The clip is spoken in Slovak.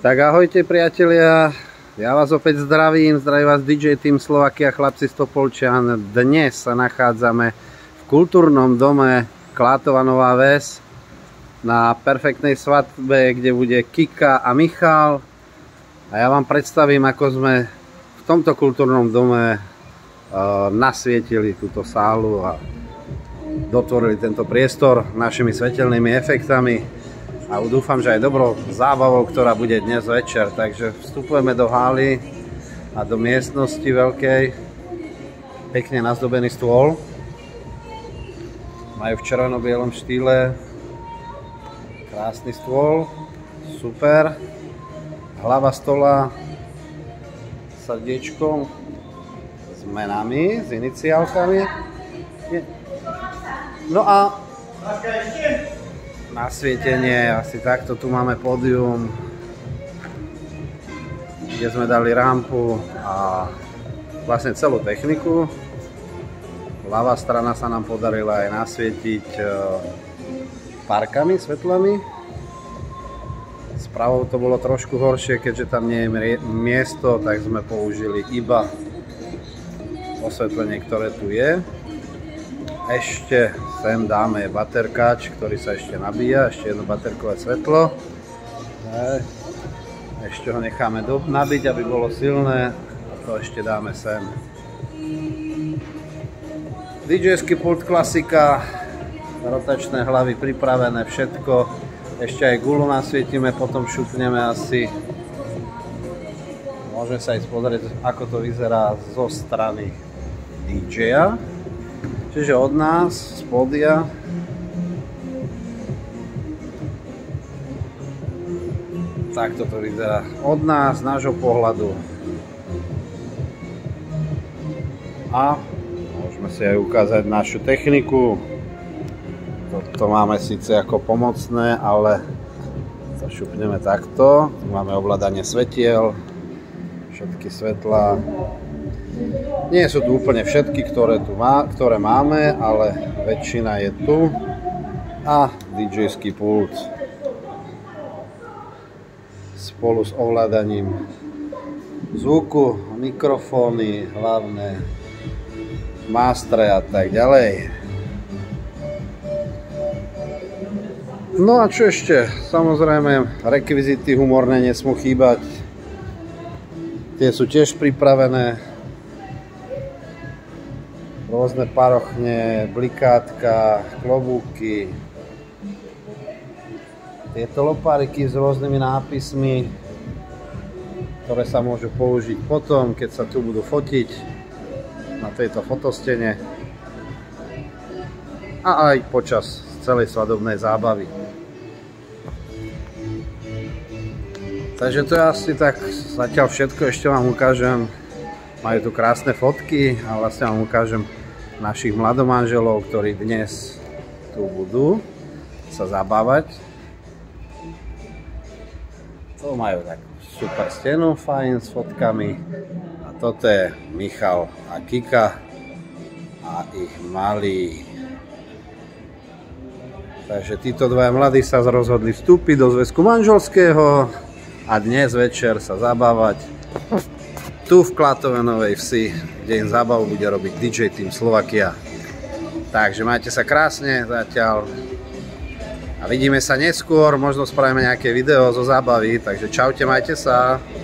Tak ahojte priatelia, ja vás opäť zdravím, zdraví vás DJ Team Slovakia, chlapci z Topolčian. Dnes sa nachádzame v kultúrnom dome Klátova Nová Ves na perfektnej svadbe, kde bude Kika a Michal. A ja vám predstavím, ako sme v tomto kultúrnom dome nasvietili túto sálu a dotvorili tento priestor našimi svetelnými efektami. A dúfam, že aj dobrou zábavou, ktorá bude dnes večer. Takže vstupujeme do haly a do miestnosti veľkej. Pekne nazdobený stôl. Majú v červeno-bielom štýle. Krásny stôl. Super. Hlava stola. Srdiečkom. S menami, s iniciálkami. No a nasvietenie, asi takto, tu máme pódium, kde sme dali rampu a vlastne celú techniku. Ľavá strana sa nám podarila aj nasvietiť parkami, svetlami. Spravou to bolo trošku horšie, keďže tam nie je miesto, tak sme použili iba osvetlenie, ktoré tu je. Ešte sem dáme baterkáč, ktorý sa ešte nabíja, ešte jedno baterkové svetlo. Ešte ho necháme nabiť, aby bolo silné, a to ešte dáme sem. DJ-ský pult klasika, rotačné hlavy pripravené, všetko. Ešte aj gulu nasvietime, potom šupneme asi. Môžeme sa ísť pozrieť, ako to vyzerá zo strany DJ-a. Čiže od nás, z pódia. Takto to vyzerá od nás, z nášho pohľadu. A môžeme si aj ukázať našu techniku. Toto máme síce ako pomocné, ale to šupneme takto. Tu máme ovládanie svetiel, všetky svetlá. Nie sú tu úplne všetky, ktoré máme, ale väčšina je tu. A DJ-ský pult spolu s ovládaním zvuku, mikrofóny, hlavné mástre a tak ďalej. No a čo ešte? Samozrejme, rekvizity humorné nesmú chýbať. Tie sú tiež pripravené. Rôzne parochne, blikátka, klobúky. Tieto lopáriky s rôznymi nápismi, ktoré sa môžu použiť potom, keď sa tu budú fotiť na tejto fotostene a aj počas celej svadobnej zábavy. Takže to je asi tak zatiaľ všetko, ešte vám ukážem. Majú tu krásne fotky a vlastne vám ukážem našich mladomanželov, ktorí dnes tu budú sa zabávať. To majú takú super stenu, fajn s fotkami. A toto je Michal a Kika a ich malí. Takže títo dvaja mladí sa rozhodli vstúpiť do zväzku manželského a dnes večer sa zabávať tu v Klátove Novej Vsi, kde im zábavu bude robiť DJ Team Slovakia. Takže majte sa krásne zatiaľ a vidíme sa neskôr, možno spravíme nejaké video zo zábavy, takže čaute, majte sa.